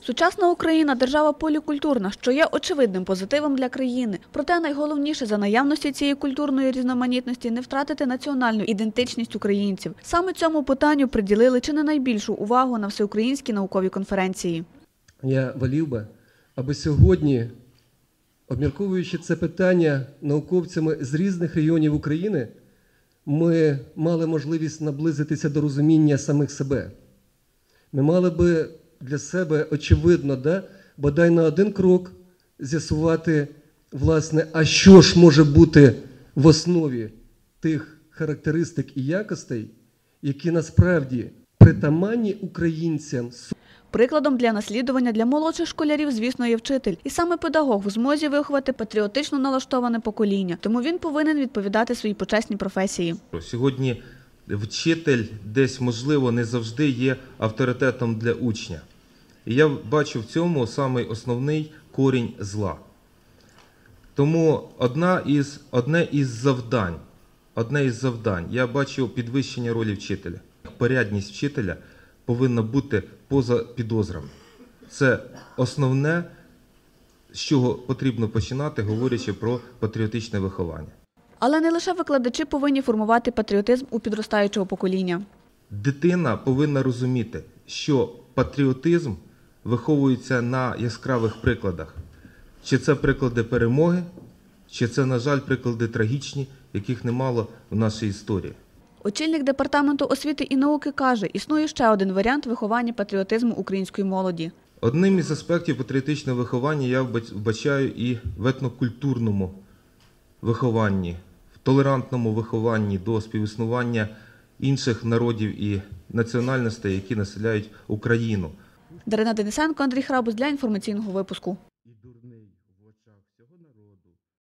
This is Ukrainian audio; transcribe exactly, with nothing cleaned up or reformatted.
Сучасна Україна – держава полікультурна, що є очевидним позитивом для країни. Проте найголовніше за наявності цієї культурної різноманітності – не втратити національну ідентичність українців. Саме цьому питанню приділили чи не найбільшу увагу на всеукраїнській науковій конференції. Я волів би, аби сьогодні, обмірковуючи це питання науковцями з різних регіонів України, ми мали можливість наблизитися до розуміння самих себе. Ми мали би для себе, очевидно, да, бодай на один крок з'ясувати, власне, а що ж може бути в основі тих характеристик і якостей, які насправді притаманні українцям. Прикладом для наслідування для молодших школярів, звісно, є вчитель. І саме педагог в змозі виховати патріотично налаштоване покоління. Тому він повинен відповідати своїй почесній професії. Сьогодні вчитель десь, можливо, не завжди є авторитетом для учня. І я бачу в цьому самий основний корінь зла. Тому одна із, одне із завдань, одне із завдань, я бачу підвищення ролі вчителя. Порядність вчителя повинна бути поза підозрами. Це основне, з чого потрібно починати, говорячи про патріотичне виховання. Але не лише викладачі повинні формувати патріотизм у підростаючого покоління. Дитина повинна розуміти, що патріотизм виховується на яскравих прикладах. Чи це приклади перемоги, чи це, на жаль, приклади трагічні, яких немало в нашій історії. Очільник департаменту освіти і науки каже, існує ще один варіант виховання патріотизму української молоді. Одним із аспектів патріотичного виховання я вбачаю і в етнокультурному вихованні, в толерантному вихованні до співіснування інших народів і національностей, які населяють Україну. Дарина Денисенко, Андрій Храбус для інформаційного випуску.